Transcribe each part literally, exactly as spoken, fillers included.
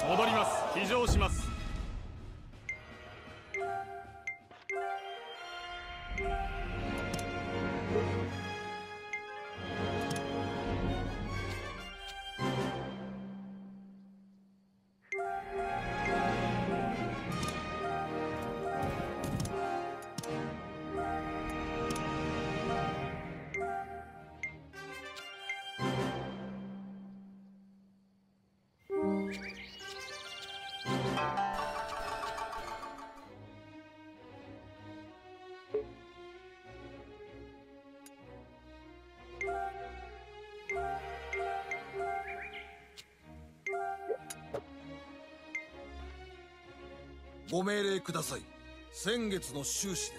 戻ります。騎乗します。 ご命令ください。先月の収支です。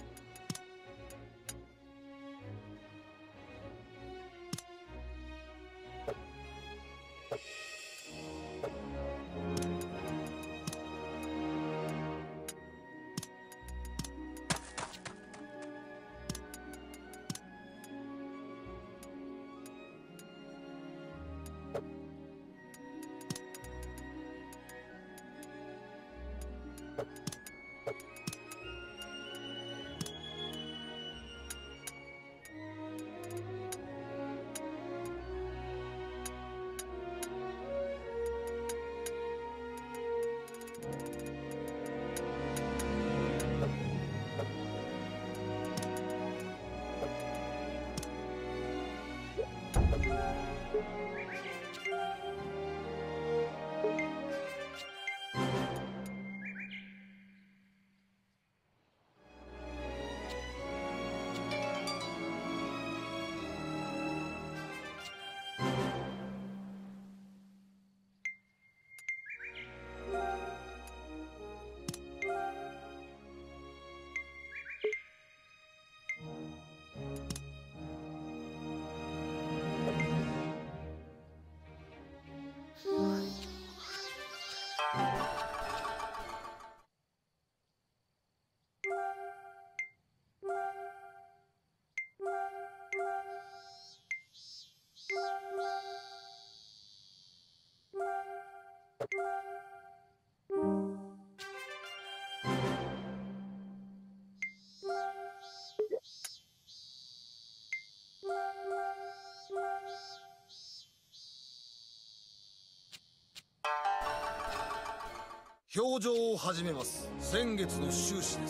表情を始めます。先月の収支です。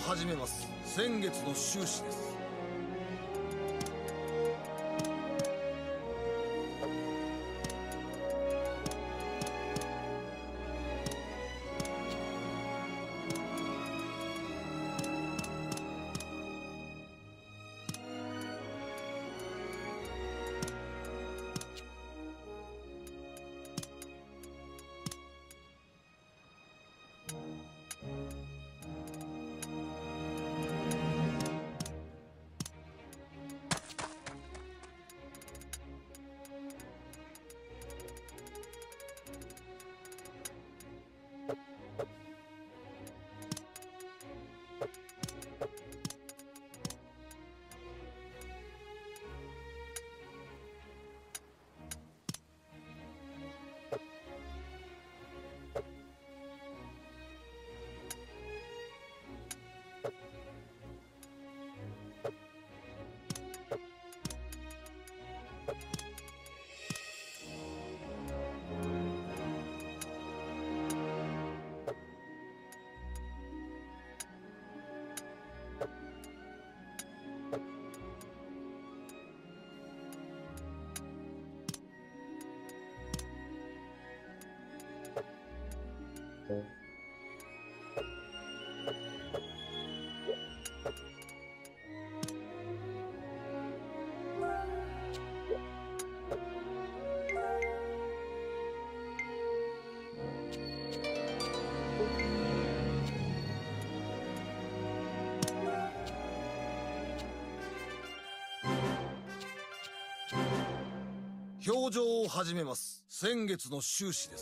始めます。先月の収支です。表情を始めます。先月の収支です。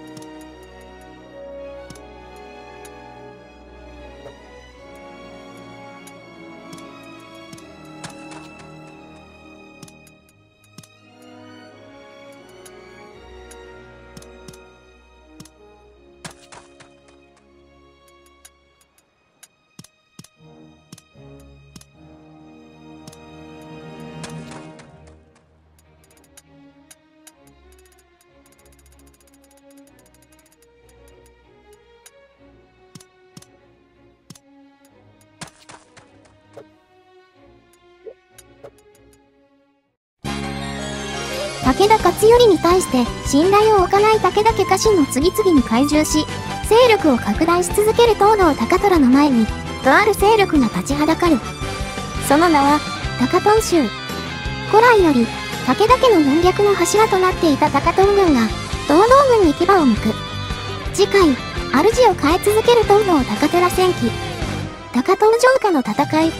武田勝頼に対して信頼を置かない武田家家臣を次々に懐柔し、勢力を拡大し続ける東堂高虎の前に、とある勢力が立ちはだかる。その名は、高遠衆。古来より、武田家の軍略の柱となっていた高遠軍が、東堂軍に牙を向く。次回、主を変え続ける東堂高虎戦記。高遠城下の戦い。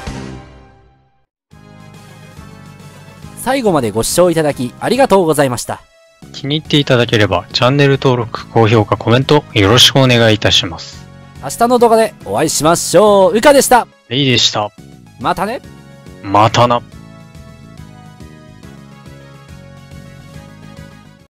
最後までご視聴いただきありがとうございました。 気に入っていただければチャンネル登録、高評価、コメントよろしくお願いいたします。 明日の動画でお会いしましょう。うかでした。 レイでした。 またね。 またな。